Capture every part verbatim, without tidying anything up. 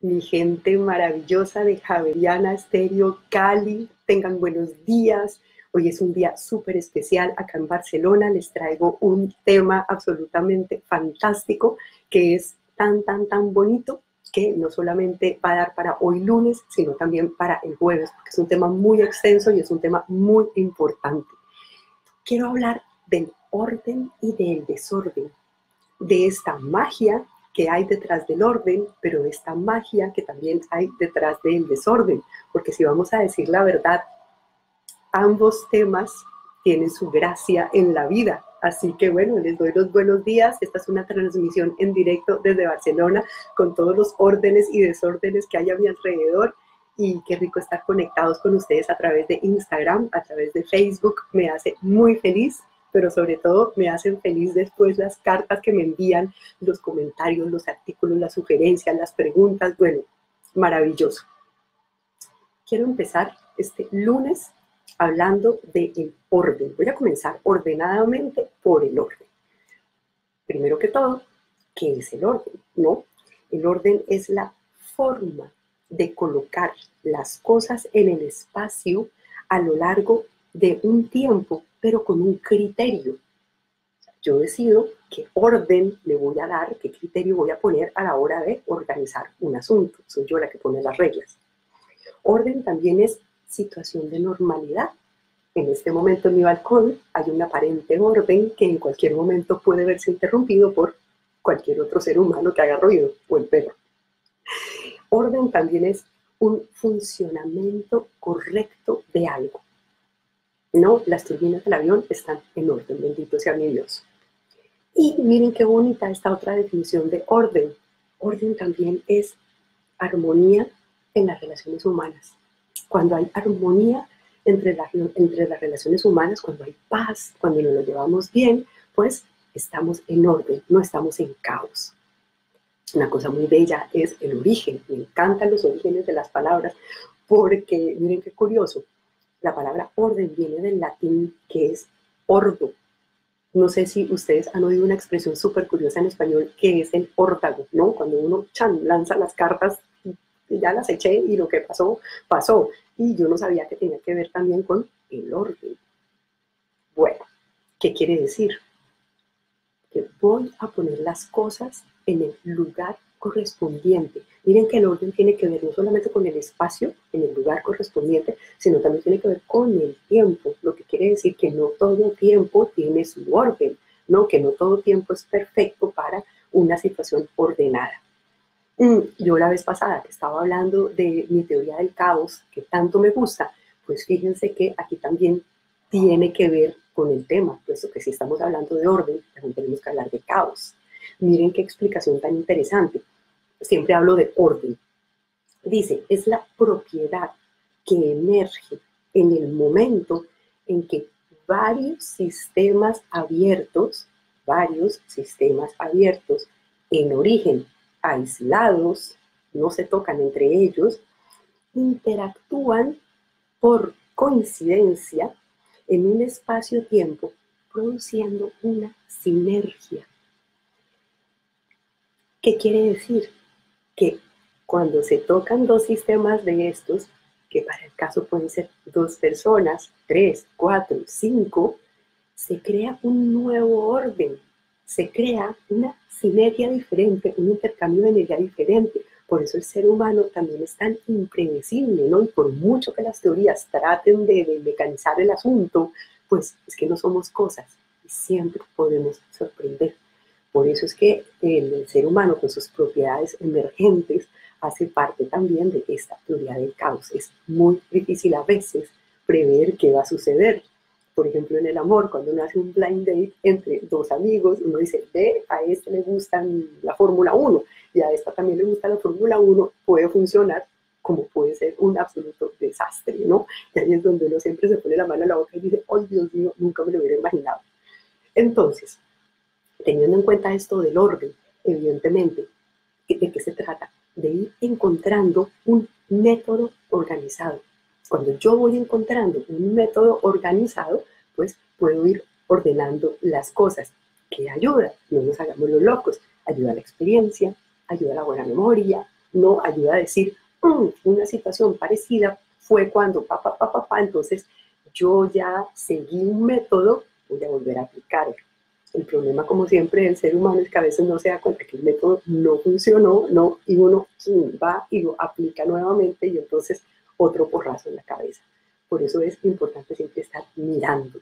Mi gente maravillosa de Javeriana Estéreo Cali, tengan buenos días. Hoy es un día súper especial acá en Barcelona. Les traigo un tema absolutamente fantástico que es tan, tan, tan bonito que no solamente va a dar para hoy lunes, sino también para el jueves, porque es un tema muy extenso y es un tema muy importante. Quiero hablar del orden y del desorden, de esta magia que hay detrás del orden, pero de esta magia que también hay detrás del desorden, porque si vamos a decir la verdad, ambos temas tienen su gracia en la vida. Así que bueno, les doy los buenos días. Esta es una transmisión en directo desde Barcelona con todos los órdenes y desórdenes que hay a mi alrededor. Y qué rico estar conectados con ustedes a través de Instagram, a través de Facebook. Me hace muy feliz, pero sobre todo me hacen feliz después las cartas que me envían, los comentarios, los artículos, las sugerencias, las preguntas. Bueno, maravilloso. Quiero empezar este lunes hablando del orden. Voy a comenzar ordenadamente por el orden. Primero que todo, ¿qué es el orden? ¿No? El orden es la forma de colocar las cosas en el espacio a lo largo de un tiempo, pero con un criterio. Yo decido qué orden le voy a dar, qué criterio voy a poner a la hora de organizar un asunto. Soy yo la que pone las reglas. Orden también es situación de normalidad. En este momento en mi balcón hay un aparente orden que en cualquier momento puede verse interrumpido por cualquier otro ser humano que haga ruido, o el perro. Orden también es un funcionamiento correcto de algo. No, las turbinas del avión están en orden, bendito sea mi Dios. Y miren qué bonita esta otra definición de orden. Orden también es armonía en las relaciones humanas. Cuando hay armonía entre, la, entre las relaciones humanas, cuando hay paz, cuando nos lo llevamos bien, pues estamos en orden, no estamos en caos. Una cosa muy bella es el origen. Me encantan los orígenes de las palabras porque, miren qué curioso, la palabra orden viene del latín que es ordo. No sé si ustedes han oído una expresión súper curiosa en español que es el órdago, ¿no? Cuando uno chan, lanza las cartas y ya las eché y lo que pasó, pasó. Y yo no sabía que tenía que ver también con el orden. Bueno, ¿qué quiere decir? Que voy a poner las cosas en el lugar correspondiente. Miren que el orden tiene que ver no solamente con el espacio, en el lugar correspondiente, sino también tiene que ver con el tiempo, lo que quiere decir que no todo tiempo tiene su orden, ¿no? Que no todo tiempo es perfecto para una situación ordenada. Yo la vez pasada que estaba hablando de mi teoría del caos, que tanto me gusta, pues fíjense que aquí también tiene que ver con el tema, puesto que si estamos hablando de orden, también tenemos que hablar de caos. Miren qué explicación tan interesante. Siempre hablo de orden. Dice, es la propiedad que emerge en el momento en que varios sistemas abiertos, varios sistemas abiertos en origen, aislados, no se tocan entre ellos, interactúan por coincidencia en un espacio-tiempo, produciendo una sinergia. ¿Qué quiere decir? Que cuando se tocan dos sistemas de estos, que para el caso pueden ser dos personas, tres, cuatro, cinco, se crea un nuevo orden, se crea una sinergia diferente, un intercambio de energía diferente. Por eso el ser humano también es tan impredecible, ¿no? Y por mucho que las teorías traten de, de mecanizar el asunto, pues es que no somos cosas y siempre podemos sorprender. Por eso es que el ser humano con sus propiedades emergentes hace parte también de esta teoría del caos. Es muy difícil a veces prever qué va a suceder. Por ejemplo, en el amor, cuando uno hace un blind date entre dos amigos, uno dice, ve, a este le gusta la Fórmula uno y a esta también le gusta la Fórmula uno, puede funcionar como puede ser un absoluto desastre, ¿no? Y ahí es donde uno siempre se pone la mano en la boca y dice, ¡ay, Dios mío, nunca me lo hubiera imaginado! Entonces, teniendo en cuenta esto del orden, evidentemente, ¿de qué se trata? De ir encontrando un método organizado. Cuando yo voy encontrando un método organizado, pues puedo ir ordenando las cosas. ¿Qué ayuda? No nos hagamos los locos. Ayuda la experiencia, ayuda la buena memoria, no ayuda a decir, mm, una situación parecida fue cuando, pa, pa, pa, pa, pa, entonces yo ya seguí un método, voy a volver a aplicarlo. El problema, como siempre, del ser humano es que a veces no se da cuenta que el método no funcionó, no, y uno va y lo aplica nuevamente y entonces otro porrazo en la cabeza. Por eso es importante siempre estar mirando.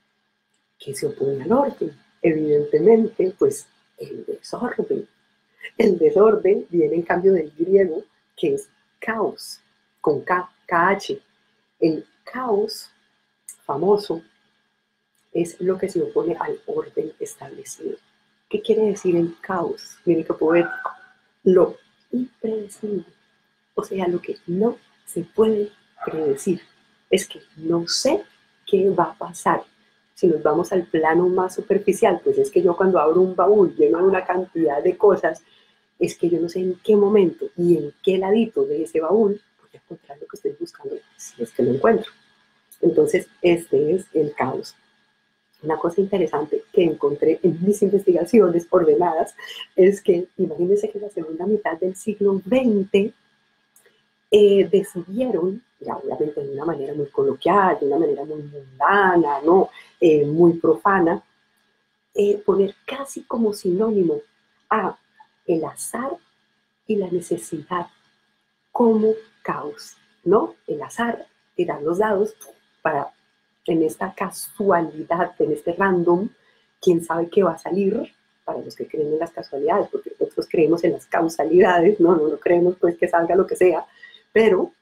¿Qué se opone al orden? Evidentemente, pues el desorden. El desorden viene en cambio del griego, que es caos, con K, K H. El caos famoso es lo que se opone al orden establecido. ¿Qué quiere decir el caos? Miren qué poético. Lo impredecible, o sea, lo que no se puede predecir. Es que no sé qué va a pasar. Si nos vamos al plano más superficial, pues es que yo cuando abro un baúl lleno de una cantidad de cosas, es que yo no sé en qué momento y en qué ladito de ese baúl voy a encontrar lo que estoy buscando, si es que lo encuentro. Entonces, este es el caos. Una cosa interesante que encontré en mis investigaciones ordenadas es que, imagínense que en la segunda mitad del siglo veinte eh, decidieron, ya obviamente de una manera muy coloquial, de una manera muy mundana, ¿no? eh, muy profana, eh, poner casi como sinónimo a el azar y la necesidad como caos, ¿no? El azar, tirar los dados para, en esta casualidad, en este random, quién sabe qué va a salir, para los que creen en las casualidades, porque nosotros creemos en las causalidades, no, no, no creemos pues que salga lo que sea, pero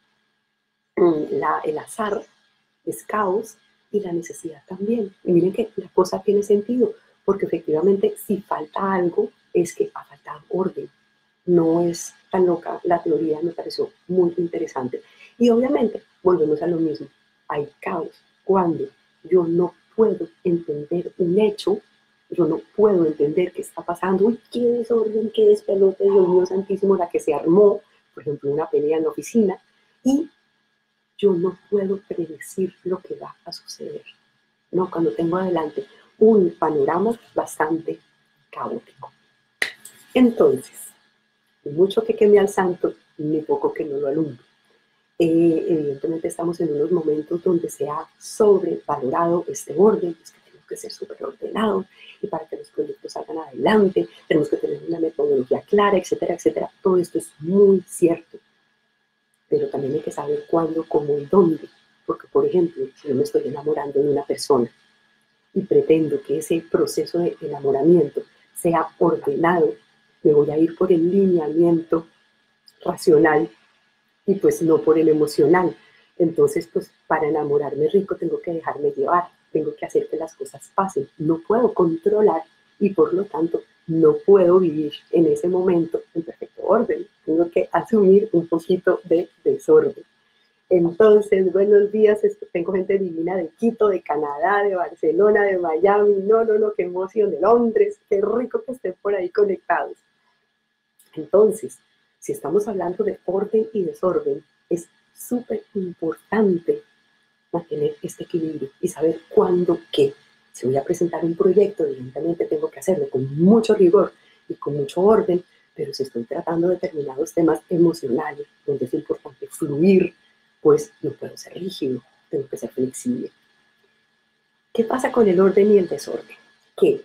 mm, la, el azar es caos y la necesidad también. Y miren que la cosa tiene sentido, porque efectivamente si falta algo es que ha faltado orden. No es tan loca la teoría, me pareció muy interesante. Y obviamente volvemos a lo mismo, hay caos cuando yo no puedo entender un hecho, yo no puedo entender qué está pasando, uy, qué desorden, qué despelote, Dios mío santísimo, la que se armó, por ejemplo, una pelea en la oficina, y yo no puedo predecir lo que va a suceder. No, cuando tengo adelante un panorama bastante caótico. Entonces, mucho que queme al santo, ni poco que no lo alumbre. Eh, evidentemente estamos en unos momentos donde se ha sobrevalorado este orden, es que tenemos que ser súper ordenados y para que los proyectos salgan adelante tenemos que tener una metodología clara, etcétera, etcétera. Todo esto es muy cierto, pero también hay que saber cuándo, cómo y dónde, porque por ejemplo, si yo me estoy enamorando de una persona y pretendo que ese proceso de enamoramiento sea ordenado, me voy a ir por el lineamiento racional y pues no por el emocional. Entonces, pues para enamorarme rico tengo que dejarme llevar, tengo que hacer que las cosas pasen. No puedo controlar y por lo tanto no puedo vivir en ese momento en perfecto orden. Tengo que asumir un poquito de desorden. Entonces, buenos días, tengo gente divina de Quito, de Canadá, de Barcelona, de Miami, no, no, no, qué emoción, de Londres, qué rico que estén por ahí conectados. Entonces, si estamos hablando de orden y desorden, es súper importante mantener este equilibrio y saber cuándo qué. Si voy a presentar un proyecto, evidentemente tengo que hacerlo con mucho rigor y con mucho orden, pero si estoy tratando determinados temas emocionales, donde es importante fluir, pues no puedo ser rígido, tengo que ser flexible. ¿Qué pasa con el orden y el desorden? Que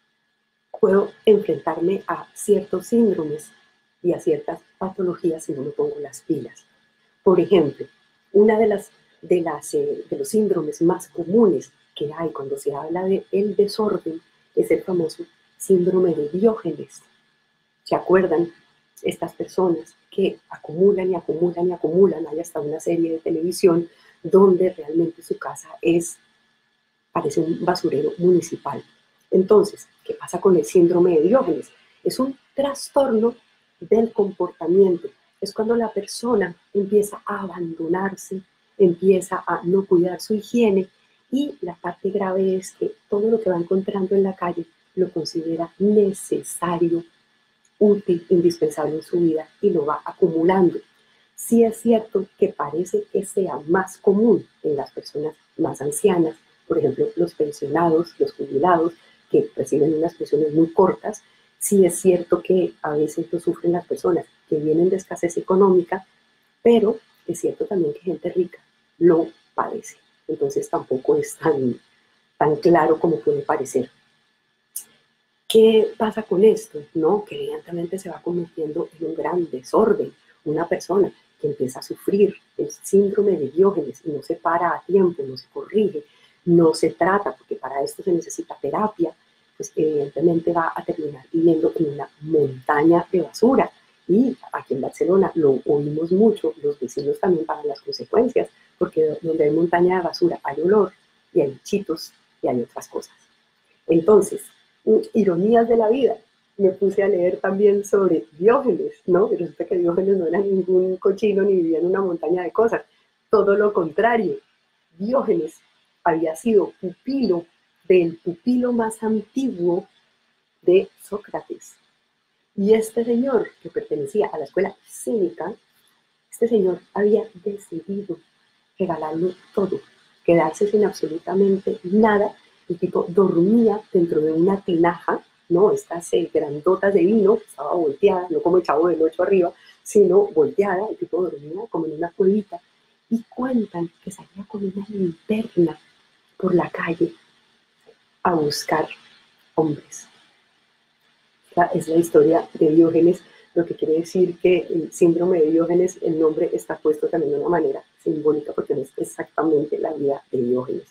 puedo enfrentarme a ciertos síndromes y a ciertas patologías si no me pongo las pilas. Por ejemplo, una de, las, de, las, eh, de los síndromes más comunes que hay cuando se habla de el desorden es el famoso síndrome de Diógenes. ¿Se acuerdan? Estas personas que acumulan y acumulan y acumulan, hay hasta una serie de televisión donde realmente su casa es, parece un basurero municipal. Entonces, ¿qué pasa con el síndrome de Diógenes? Es un trastorno del comportamiento. Es cuando la persona empieza a abandonarse, empieza a no cuidar su higiene y la parte grave es que todo lo que va encontrando en la calle lo considera necesario, útil, indispensable en su vida y lo va acumulando. Sí es cierto que parece que sea más común en las personas más ancianas, por ejemplo, los pensionados, los jubilados, que reciben unas pensiones muy cortas, Sí es cierto que a veces lo sufren las personas que vienen de escasez económica, pero es cierto también que gente rica lo padece. Entonces tampoco es tan, tan claro como puede parecer. ¿Qué pasa con esto? ¿No? Que evidentemente se va convirtiendo en un gran desorden. Una persona que empieza a sufrir el síndrome de Diógenes y no se para a tiempo, no se corrige, no se trata, porque para esto se necesita terapia, pues evidentemente va a terminar viviendo en una montaña de basura. Y aquí en Barcelona lo oímos mucho, los vecinos también pagan las consecuencias, porque donde hay montaña de basura hay olor y hay bichitos y hay otras cosas. Entonces, ironías de la vida. Me puse a leer también sobre Diógenes, ¿no? Y resulta que Diógenes no era ningún cochino ni vivía en una montaña de cosas. Todo lo contrario. Diógenes había sido pupilo del pupilo más antiguo de Sócrates. Y este señor, que pertenecía a la escuela cínica, este señor había decidido regalarlo todo, quedarse sin absolutamente nada. El tipo dormía dentro de una tinaja, ¿no? Estas eh, grandotas de vino, estaba volteada, no como el Chavo del Ocho arriba, sino volteada. El tipo dormía como en una cuevita. Y cuentan que salía con una linterna por la calle a buscar hombres. Esta es la historia de Diógenes, lo que quiere decir que el síndrome de Diógenes, el nombre está puesto también de una manera simbólica porque no es exactamente la vida de Diógenes.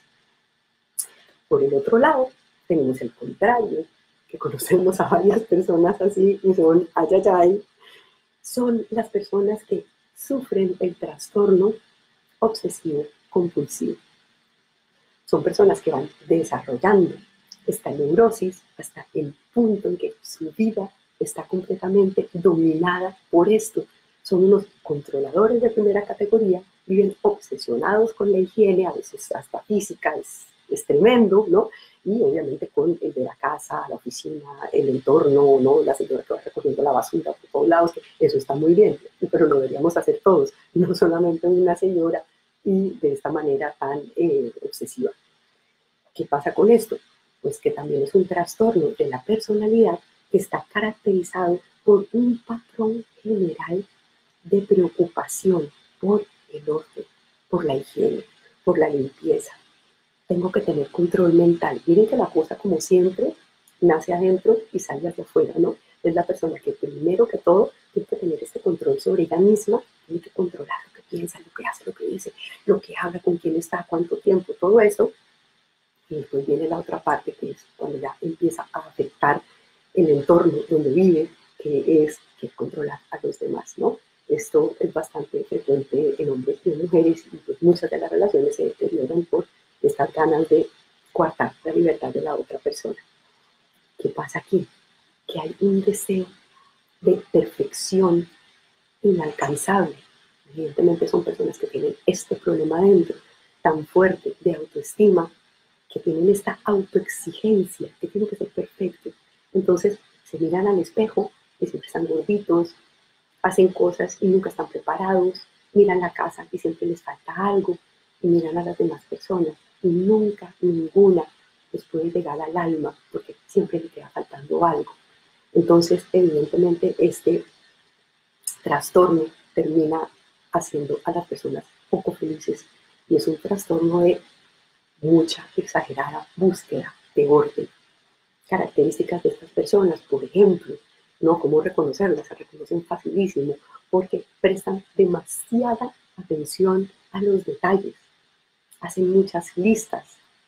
Por el otro lado, tenemos el contrario, que conocemos a varias personas así y son ayayay, son las personas que sufren el trastorno obsesivo compulsivo. Son personas que van desarrollando esta neurosis hasta el punto en que su vida está completamente dominada por esto. Son unos controladores de primera categoría, viven obsesionados con la higiene, a veces hasta física, es, es tremendo, ¿no? Y obviamente con el de la casa, la oficina, el entorno, ¿no? La señora que va recogiendo la basura por todos lados, eso está muy bien, pero lo deberíamos hacer todos, no solamente una señora y de esta manera tan eh, obsesiva. ¿Qué pasa con esto? Pues que también es un trastorno de la personalidad que está caracterizado por un patrón general de preocupación por el orden, por la higiene, por la limpieza. Tengo que tener control mental. Miren que la cosa, como siempre, nace adentro y sale hacia afuera, ¿no? Es la persona que primero que todo tiene que tener este control sobre ella misma, tiene que controlar lo que piensa, lo que hace, lo que dice, lo que habla, con quién está, cuánto tiempo, todo eso. Y después viene la otra parte, que es cuando ya empieza a afectar el entorno donde vive, que es que controlar a los demás, ¿no? Esto es bastante frecuente en hombres y en mujeres y pues muchas de las relaciones se deterioran por estas ganas de coartar la libertad de la otra persona. ¿Qué pasa aquí? Que hay un deseo de perfección inalcanzable. Evidentemente son personas que tienen este problema dentro tan fuerte de autoestima, que tienen esta autoexigencia, que tienen que ser perfectos. Entonces se miran al espejo y siempre están gorditos, hacen cosas y nunca están preparados, miran la casa y siempre les falta algo, y miran a las demás personas y nunca ninguna les puede llegar al alma porque siempre les queda faltando algo. Entonces, evidentemente, este trastorno termina haciendo a las personas poco felices y es un trastorno de mucha exagerada búsqueda de orden. Características de estas personas, por ejemplo, ¿no? ¿Cómo reconocerlas? Se reconocen facilísimo porque prestan demasiada atención a los detalles, hacen muchas listas,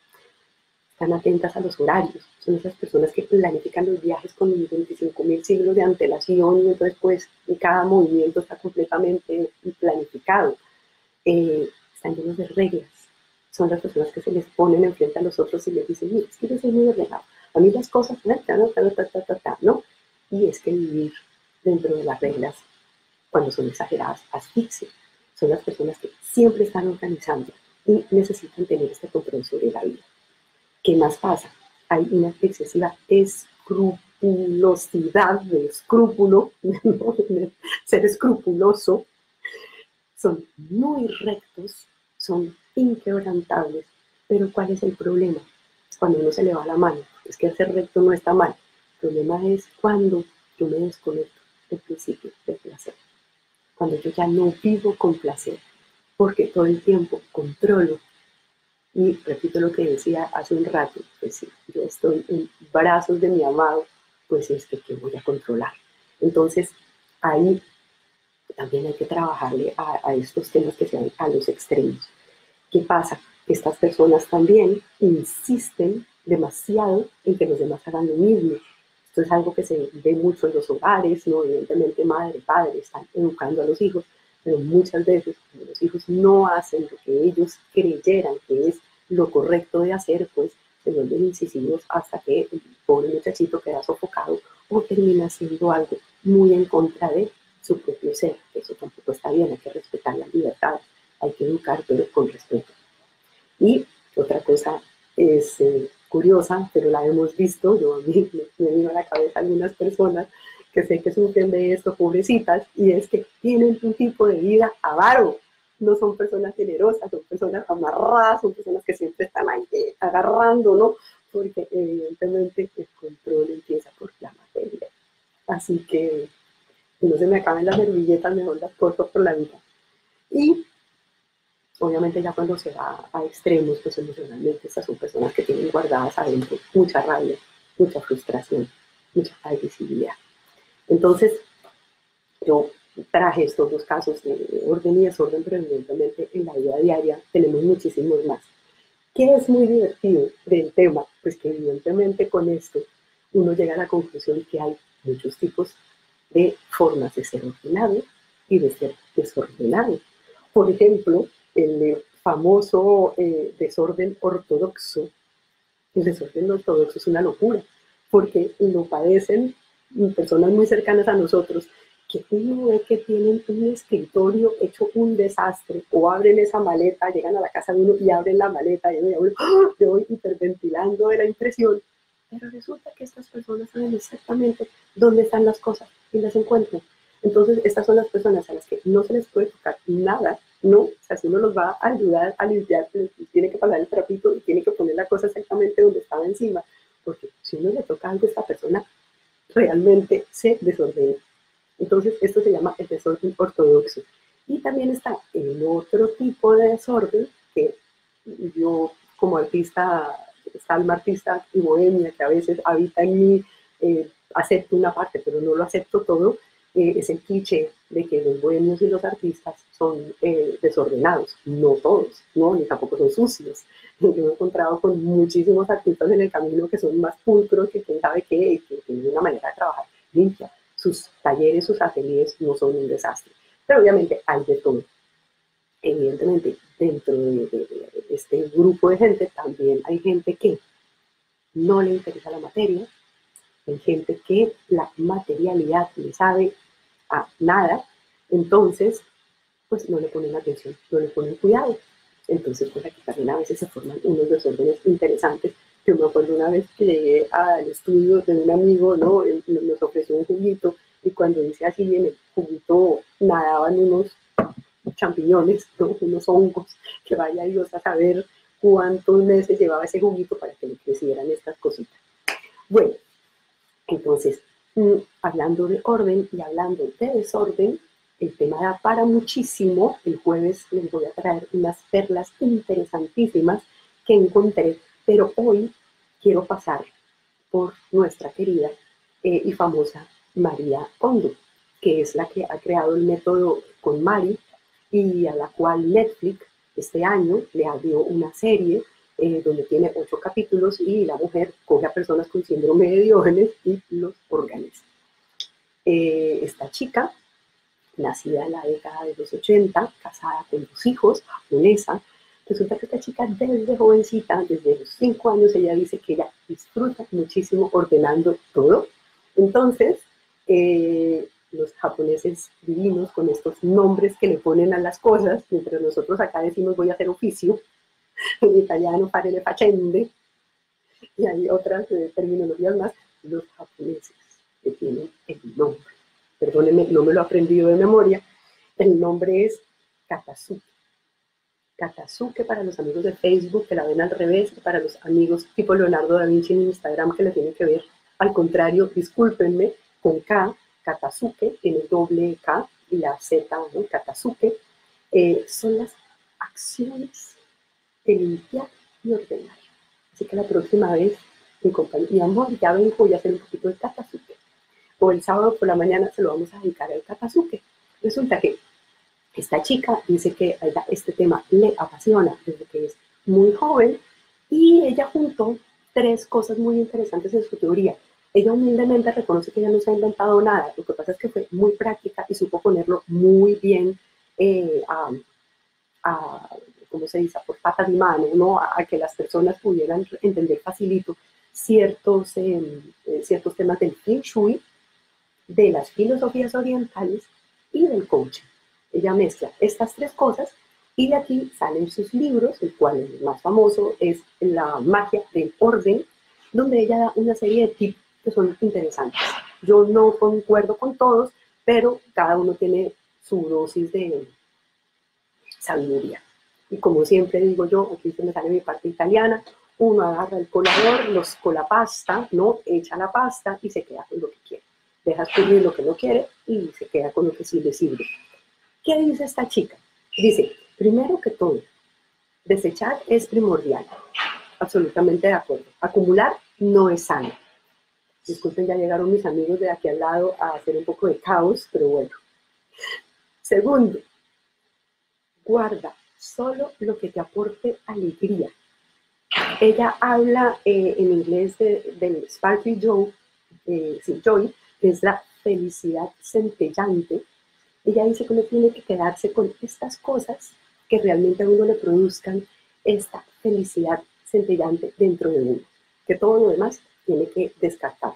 están atentas a los horarios, son esas personas que planifican los viajes con veinticinco mil siglos de antelación y entonces pues cada movimiento está completamente planificado, eh, están llenos de reglas. Son las personas que se les ponen enfrente a los otros y les dicen, mira, es que yo soy muy ordenado. A mí las cosas, ta, ta, ta, ta, ta, ta, ta, ¿no? Y es que vivir dentro de las reglas, cuando son exageradas, asfixia. Son las personas que siempre están organizando y necesitan tener este control sobre la vida. ¿Qué más pasa? Hay una excesiva escrupulosidad, de escrúpulo, ¿no? Ser escrupuloso. Son muy rectos, son inquebrantables, pero ¿cuál es el problema? Cuando uno se le va la mano, es que ser recto no está mal, problema es cuando yo me desconecto del principio del placer, cuando yo ya no vivo con placer, porque todo el tiempo controlo. Y repito lo que decía hace un rato, pues si yo estoy en brazos de mi amado, pues es que ¿qué voy a controlar? Entonces, ahí también hay que trabajarle a, a estos temas que sean a los extremos. ¿Qué pasa? Estas personas también insisten demasiado en que los demás hagan lo mismo. Esto es algo que se ve mucho en los hogares, ¿no? Evidentemente madre, padre están educando a los hijos, pero muchas veces cuando los hijos no hacen lo que ellos creyeran que es lo correcto de hacer, pues se vuelven incisivos hasta que el pobre muchachito queda sofocado o termina haciendo algo muy en contra de su propio ser. Eso tampoco está bien, hay que respetar la libertad, hay que educar, pero con respeto. Y otra cosa es eh, curiosa, pero la hemos visto, yo a mí me, me vino a la cabeza algunas personas que sé que sufren de esto, pobrecitas, y es que tienen un tipo de vida avaro. No son personas generosas, son personas amarradas, son personas que siempre están ahí eh, agarrando, ¿no? Porque evidentemente el control empieza por la materia. Así que si no se me acaben las servilletas, mejor las corto por la vida. Y obviamente ya cuando se va a extremos, pues emocionalmente, estas son personas que tienen guardadas adentro mucha rabia, mucha frustración, mucha agresividad. Entonces, yo traje estos dos casos de orden y desorden, pero evidentemente en la vida diaria tenemos muchísimos más. ¿Qué es muy divertido del tema? Pues que evidentemente con esto uno llega a la conclusión de que hay muchos tipos de formas de ser ordenado y de ser desordenado. Por ejemplo, el famoso eh, desorden ortodoxo. El desorden ortodoxo es una locura, porque lo padecen personas muy cercanas a nosotros, que uno ve que tienen un escritorio hecho un desastre, o abren esa maleta, llegan a la casa de uno y abren la maleta, y uno, ¡oh!, yo voy hiperventilando de la impresión, pero resulta que estas personas saben exactamente dónde están las cosas y las encuentran. Entonces, estas son las personas a las que no se les puede tocar nada, ¿no? O sea, si uno los va a ayudar a limpiar, pues, tiene que pasar el trapito y tiene que poner la cosa exactamente donde estaba encima, porque si uno le toca algo a esta persona, realmente se desordena. Entonces, esto se llama el desorden ortodoxo. Y también está el otro tipo de desorden que yo, como artista, alma artista y bohemia, que a veces habita en mí, eh, acepto una parte, pero no lo acepto todo, eh, es el cliché de que los bohemios y los artistas son eh, desordenados. No todos, ¿no? Ni tampoco son sucios. Yo me he encontrado con muchísimos artistas en el camino que son más pulcros, que quién sabe qué, que tienen una manera de trabajar limpia. Sus talleres, sus ateliers no son un desastre. Pero obviamente hay de todo. Evidentemente, dentro de, de, de este grupo de gente también hay gente que no le interesa la materia, hay gente que la materialidad le sabe a nada, entonces pues no le ponen atención, no le ponen cuidado. Entonces pues aquí también a veces se forman unos desórdenes interesantes. Yo me acuerdo una vez que llegué al estudio de un amigo, ¿no? Él nos ofreció un juguito y cuando dice así en el juguito nadaban unos champiñones, ¿no? Unos hongos, que vaya Dios a saber cuántos meses llevaba ese juguito para que le crecieran estas cositas. Bueno, entonces, mmm, hablando de orden y hablando de desorden, el tema da para muchísimo. El jueves les voy a traer unas perlas interesantísimas que encontré, pero hoy quiero pasar por nuestra querida eh, y famosa María Kondo, que es la que ha creado el método con Mari y a la cual Netflix este año le abrió una serie eh, donde tiene ocho capítulos y la mujer coge a personas con síndrome de Diógenes y los organiza. Eh, esta chica, nacida en la década de los ochenta, casada con dos hijos, japonesa, resulta que esta chica desde jovencita, desde los cinco años, ella dice que ella disfruta muchísimo ordenando todo. Entonces, eh, los japoneses divinos con estos nombres que le ponen a las cosas, mientras nosotros acá decimos voy a hacer oficio, en italiano fare le faccende, y hay otras eh, terminologías más, los japoneses que tienen el nombre. Perdónenme, no me lo he aprendido de memoria. El nombre es Katasuki. Katasuki para los amigos de Facebook que la ven al revés, para los amigos tipo Leonardo da Vinci en Instagram que le tienen que ver Al contrario, discúlpenme, con K, Katasuke, tiene doble K y la Z, ¿no? Katasuke, eh, son las acciones de limpiar y ordenar. Así que la próxima vez, mi compañero, mi amor, ya vengo, voy a hacer un poquito de Katasuke. O el sábado por la mañana se lo vamos a dedicar al Katasuke. Resulta que esta chica dice que a ella este tema le apasiona desde que es muy joven y ella juntó tres cosas muy interesantes en su teoría. Ella humildemente reconoce que ella no se ha inventado nada, lo que pasa es que fue muy práctica y supo ponerlo muy bien eh, a, a, ¿cómo se dice?, por patas de mano, ¿no? a, a que las personas pudieran entender facilito ciertos, eh, eh, ciertos temas del Feng Shui, de las filosofías orientales y del coaching. Ella mezcla estas tres cosas y de aquí salen sus libros, el cual el más famoso es La magia del orden, donde ella da una serie de tips que son interesantes. Yo no concuerdo con todos, pero cada uno tiene su dosis de sabiduría. Y como siempre digo yo, aquí se me sale mi parte italiana, uno agarra el colador, los colapasta, ¿no? Echa la pasta y se queda con lo que quiere. Deja escurrir lo que no quiere y se queda con lo que sí le sirve. ¿Qué dice esta chica? Dice, primero que todo, desechar es primordial. Absolutamente de acuerdo. Acumular no es sano. Disculpen, ya llegaron mis amigos de aquí al lado a hacer un poco de caos, pero bueno. Segundo, guarda solo lo que te aporte alegría. Ella habla eh, en inglés de, del Sparkly Joy, eh, sí, Joy, que es la felicidad centellante. Ella dice que uno tiene que quedarse con estas cosas que realmente a uno le produzcan esta felicidad centellante dentro de uno, que todo lo demás tiene que descartarlo.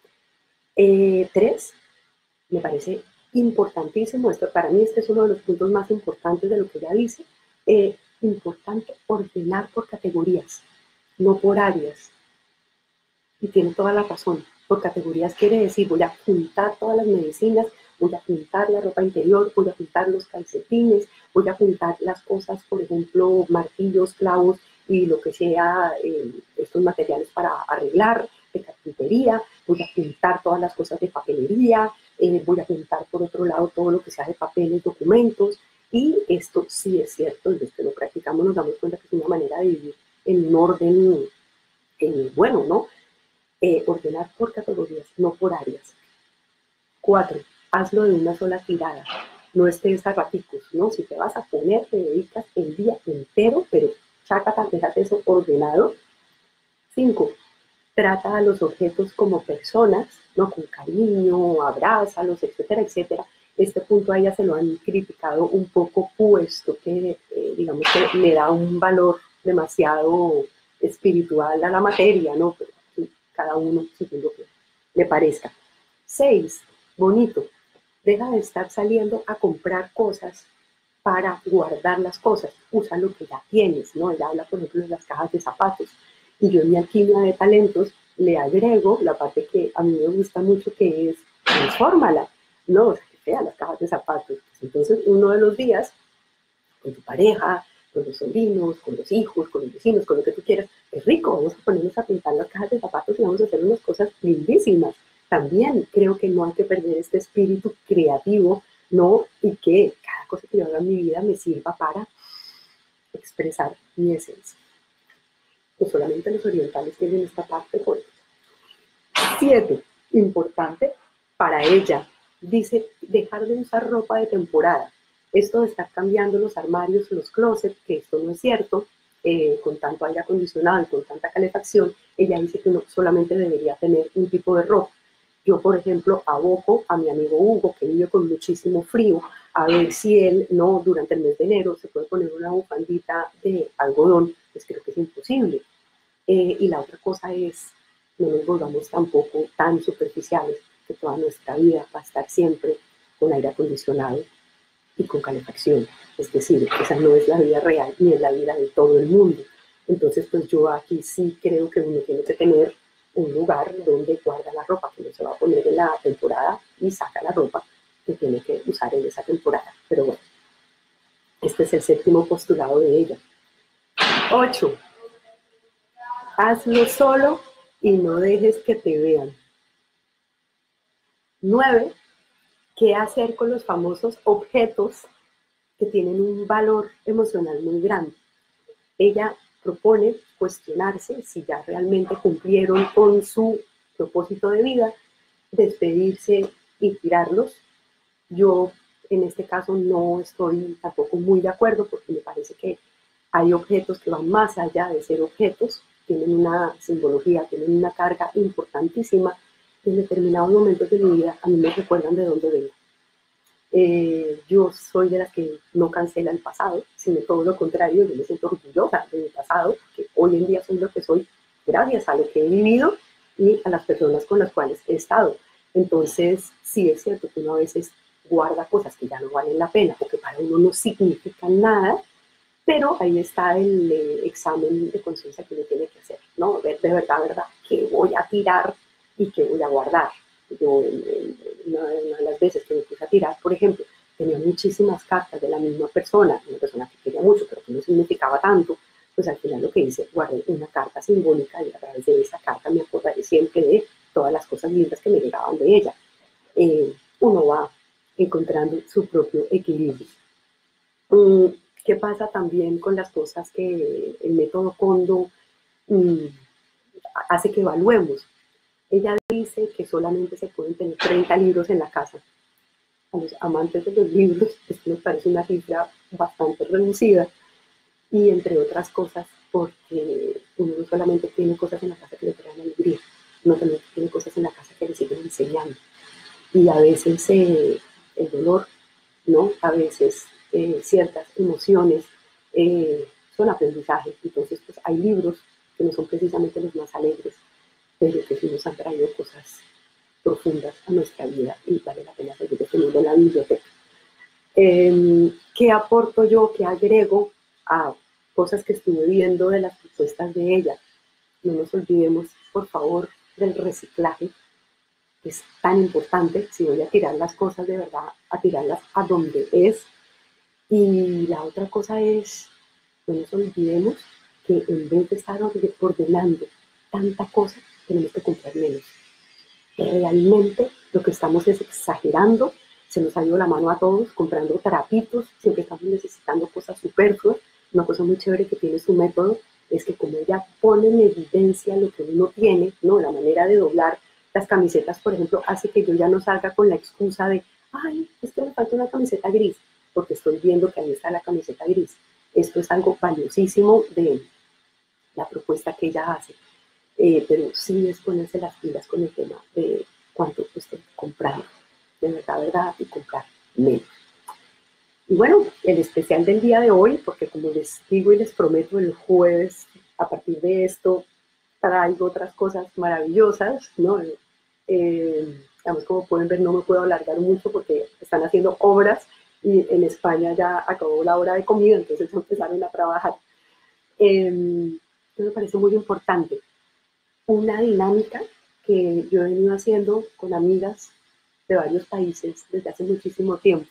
Eh, tres, me parece importantísimo, esto, para mí este es uno de los puntos más importantes de lo que ella dice, eh, importante ordenar por categorías, no por áreas. Y tiene toda la razón. Por categorías quiere decir, voy a juntar todas las medicinas, voy a juntar la ropa interior, voy a juntar los calcetines, voy a juntar las cosas, por ejemplo, martillos, clavos y lo que sea, eh, estos materiales para arreglar, de carpintería, voy a juntar todas las cosas de papelería, eh, voy a juntar por otro lado todo lo que sea de papeles, documentos, y esto sí es cierto, y los que lo practicamos nos damos cuenta que es una manera de vivir en un orden eh, bueno, ¿no? Eh, ordenar por categorías, no por áreas. Cuatro, hazlo de una sola tirada, no estés a raticos, ¿no? Si te vas a poner, te dedicas el día entero, pero chácata, déjate eso ordenado. Cinco, trata a los objetos como personas, ¿no? Con cariño, abrázalos, etcétera, etcétera. Este punto a ella se lo han criticado un poco, puesto que, eh, digamos que le da un valor demasiado espiritual a la materia, ¿no? Pero cada uno según lo que le parezca. Seis, bonito, deja de estar saliendo a comprar cosas para guardar las cosas, usa lo que ya tienes, ¿no? Ella habla, por ejemplo, de las cajas de zapatos, y yo en mi alquimia de talentos le agrego la parte que a mí me gusta mucho, que es transfórmala, ¿no? O sea, que sea las cajas de zapatos. Entonces, uno de los días, con tu pareja, con los sobrinos, con los hijos, con los vecinos, con lo que tú quieras, es rico, vamos a ponernos a pintar las cajas de zapatos y vamos a hacer unas cosas lindísimas. También creo que no hay que perder este espíritu creativo, ¿no? Y que cada cosa que yo haga en mi vida me sirva para expresar mi esencia. No solamente los orientales tienen esta parte. Pues. Siete, importante para ella, dice dejar de usar ropa de temporada. Esto de estar cambiando los armarios, los closets, que esto no es cierto, eh, con tanto aire acondicionado y con tanta calefacción, ella dice que uno solamente debería tener un tipo de ropa. Yo, por ejemplo, aboco a mi amigo Hugo, que vive con muchísimo frío, a ver si él, no, durante el mes de enero, se puede poner una bufandita de algodón, pues creo que es imposible. Eh, y la otra cosa es, no nos volvamos tampoco tan superficiales, que toda nuestra vida va a estar siempre con aire acondicionado y con calefacción. Es decir, esa no es la vida real ni es la vida de todo el mundo. Entonces, pues yo aquí sí creo que uno tiene que tener un lugar donde guarda la ropa, que no se va a poner en la temporada y saca la ropa que tiene que usar en esa temporada. Pero bueno, este es el séptimo postulado de ella. Ocho, hazlo solo y no dejes que te vean. Nueve, ¿qué hacer con los famosos objetos que tienen un valor emocional muy grande? Ella propone cuestionarse si ya realmente cumplieron con su propósito de vida, despedirse y tirarlos. Yo en este caso no estoy tampoco muy de acuerdo porque me parece que hay objetos que van más allá de ser objetos, tienen una simbología, tienen una carga importantísima y en determinados momentos de mi vida a mí me recuerdan de dónde vengo. Eh, yo soy de las que no cancela el pasado, sino todo lo contrario, yo me siento orgullosa de mi pasado, que hoy en día soy lo que soy gracias a lo que he vivido y a las personas con las cuales he estado. Entonces, sí es cierto que uno a veces guarda cosas que ya no valen la pena o que para uno no significan nada, pero ahí está el eh, examen de conciencia que uno tiene que hacer, ¿no? Ver de verdad, verdad, qué voy a tirar y qué voy a guardar. Yo, en, en una, una de las veces que me puse a tirar, por ejemplo, tenía muchísimas cartas de la misma persona, una persona que quería mucho, pero que no significaba tanto, pues al final lo que hice, guardé una carta simbólica y a través de esa carta me acordaré siempre de todas las cosas lindas que me llegaban de ella. Eh, uno va encontrando su propio equilibrio. Mm, ¿Qué pasa también con las cosas que el método Kondo mm, hace que evaluemos? Ella dice que solamente se pueden tener treinta libros en la casa. A los amantes de los libros, esto nos parece una cifra bastante reducida y entre otras cosas porque uno no solamente tiene cosas en la casa que le traen alegría, uno también tiene cosas en la casa que le siguen enseñando. Y a veces eh, el dolor, ¿no? A veces eh, ciertas emociones eh, son aprendizajes. Entonces, pues hay libros que no son precisamente los más alegres, pero que sí nos han traído cosas profundas a nuestra vida y vale la pena seguir teniendo en la biblioteca. Eh, ¿Qué aporto yo, qué agrego a cosas que estuve viendo de las propuestas de ella? No nos olvidemos, por favor, del reciclaje, que es tan importante. Si voy a tirar las cosas de verdad, a tirarlas a donde es. Y la otra cosa es, no nos olvidemos que en vez de estar ordenando tanta cosa, tenemos que comprar menos. Realmente lo que estamos es exagerando, se nos ha ido la mano a todos comprando trapitos, siempre estamos necesitando cosas superfluas. Una cosa muy chévere que tiene su método es que como ella pone en evidencia lo que uno tiene, ¿no? La manera de doblar las camisetas, por ejemplo, hace que yo ya no salga con la excusa de, ay, es que me falta una camiseta gris, porque estoy viendo que ahí está la camiseta gris. Esto es algo valiosísimo de la propuesta que ella hace. Eh, pero sí es ponerse las pilas con el tema de cuánto usted comprando, de verdad, verdad, y comprar menos. Y bueno, el especial del día de hoy, porque como les digo y les prometo, el jueves, a partir de esto, traigo otras cosas maravillosas, ¿no? Eh, digamos, como pueden ver, no me puedo alargar mucho porque están haciendo obras y en España ya acabó la hora de comida, entonces empezaron a trabajar. Eh, me parece muy importante una dinámica que yo he venido haciendo con amigas de varios países desde hace muchísimo tiempo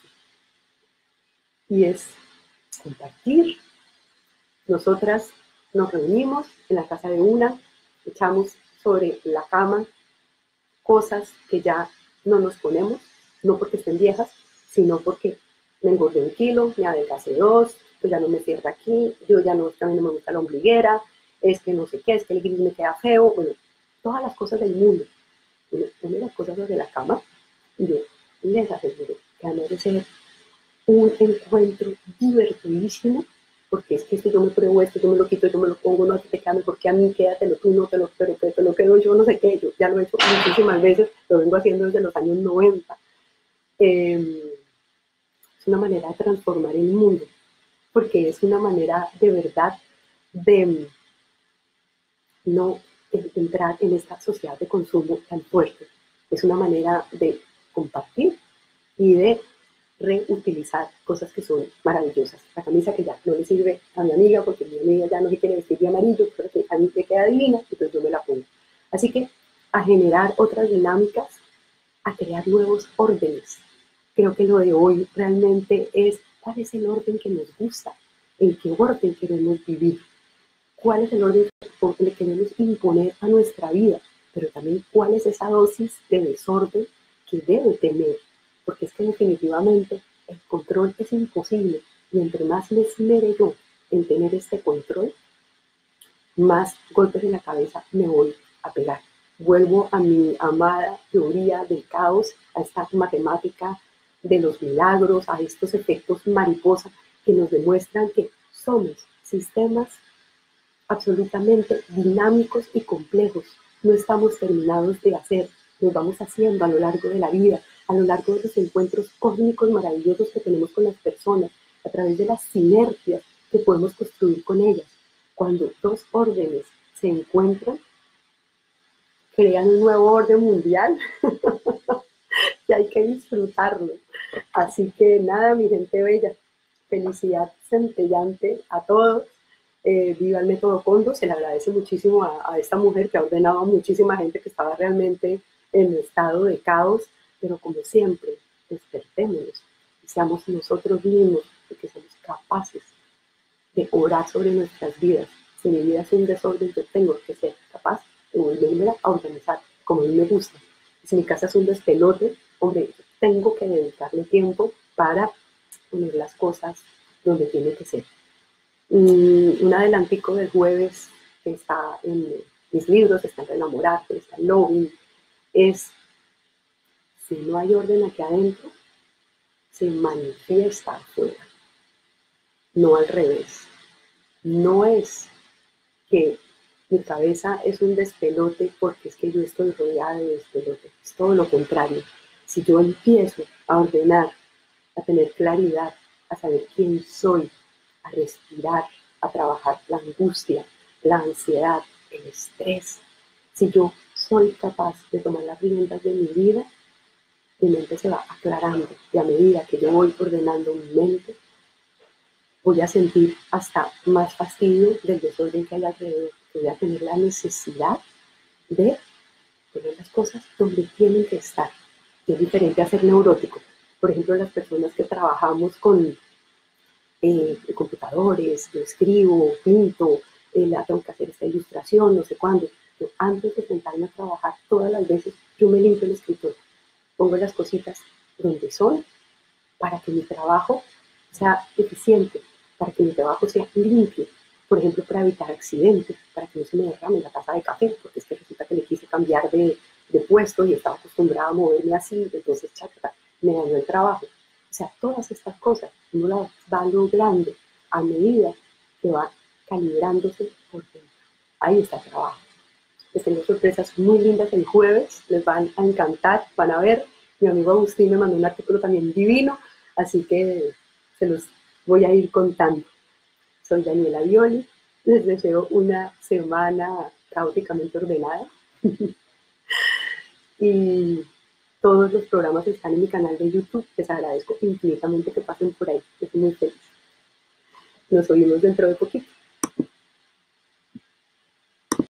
y es compartir. Nosotras nos reunimos en la casa de una, echamos sobre la cama cosas que ya no nos ponemos, no porque estén viejas, sino porque me engordé un kilo, me adelgacé dos, pues ya no me cierra aquí, yo ya no, también no me gusta la ombliguera, es que no sé qué, es que el gris me queda feo, bueno, todas las cosas del mundo. Yo pone las cosas sobre la cama y yo les aseguro que a de ser un encuentro divertidísimo, porque es que esto yo me pruebo esto, yo me lo quito, yo me lo pongo, no, a ti te queda mejor que a mí, quédatelo tú, no te lo, pero te, te lo quedo yo, no sé qué, yo ya lo he hecho muchísimas veces, lo vengo haciendo desde los años noventa. Eh, es una manera de transformar el mundo, porque es una manera de verdad de no entrar en esta sociedad de consumo tan fuerte. Es una manera de compartir y de reutilizar cosas que son maravillosas. La camisa que ya no le sirve a mi amiga porque mi amiga ya no se quiere vestir de amarillo, pero que a mí me queda divina, entonces yo me la pongo. Así que a generar otras dinámicas, a crear nuevos órdenes. Creo que lo de hoy realmente es cuál es el orden que nos gusta, en qué orden queremos vivir, cuál es el orden que le queremos imponer a nuestra vida, pero también cuál es esa dosis de desorden que debe tener, porque es que definitivamente el control es imposible y entre más me esmere yo en tener este control, más golpes en la cabeza me voy a pegar. Vuelvo a mi amada teoría del caos, a esta matemática de los milagros, a estos efectos mariposa que nos demuestran que somos sistemas absolutamente dinámicos y complejos. No estamos terminados de hacer, nos vamos haciendo a lo largo de la vida, a lo largo de los encuentros cósmicos maravillosos que tenemos con las personas, a través de las sinergias que podemos construir con ellas. Cuando dos órdenes se encuentran, crean un nuevo orden mundial y hay que disfrutarlo. Así que nada, mi gente bella, felicidad centellante a todos. Eh, viva el método Kondo, se le agradece muchísimo a, a esta mujer que ha ordenado a muchísima gente que estaba realmente en estado de caos, pero como siempre, despertémonos y seamos nosotros mismos los que somos capaces de orar sobre nuestras vidas. Si mi vida es un desorden, yo tengo que ser capaz de volverme a organizar como a mí me gusta. Y si mi casa es un despelote, hombre, yo tengo que dedicarle tiempo para poner las cosas donde tiene que ser. Un adelantico del jueves que está en mis libros, está en Enamorarte, está en Loving, es: si no hay orden aquí adentro, se manifiesta afuera, no al revés. No es que mi cabeza es un despelote porque es que yo estoy rodeada de despelote, es todo lo contrario. Si yo empiezo a ordenar, a tener claridad, a saber quién soy, a respirar, a trabajar la angustia, la ansiedad, el estrés. Si yo soy capaz de tomar las riendas de mi vida, mi mente se va aclarando y a medida que yo voy ordenando mi mente, voy a sentir hasta más fastidio del desorden que hay alrededor. Voy a tener la necesidad de poner las cosas donde tienen que estar. Y es diferente a ser neurótico. Por ejemplo, las personas que trabajamos con Eh, computadores, yo escribo, pinto, eh, la tengo que hacer esta ilustración, no sé cuándo. Yo, antes de sentarme a trabajar, todas las veces yo me limpio el escritorio, pongo las cositas donde son para que mi trabajo sea eficiente, para que mi trabajo sea limpio. Por ejemplo, para evitar accidentes, para que no se me derrame la taza de café, porque es que resulta que le quise cambiar de, de puesto y estaba acostumbrada a moverme así, entonces chata, me dañó el trabajo. O sea, todas estas cosas uno las va logrando a medida que va calibrándose por dentro. Ahí está el trabajo. Les tengo sorpresas muy lindas el jueves, les van a encantar, van a ver. Mi amigo Agustín me mandó un artículo también divino, así que se los voy a ir contando. Soy Daniela Violi, les deseo una semana caóticamente ordenada. Y todos los programas están en mi canal de YouTube. Les agradezco infinitamente que pasen por ahí. Estoy muy feliz. Nos oímos dentro de poquito.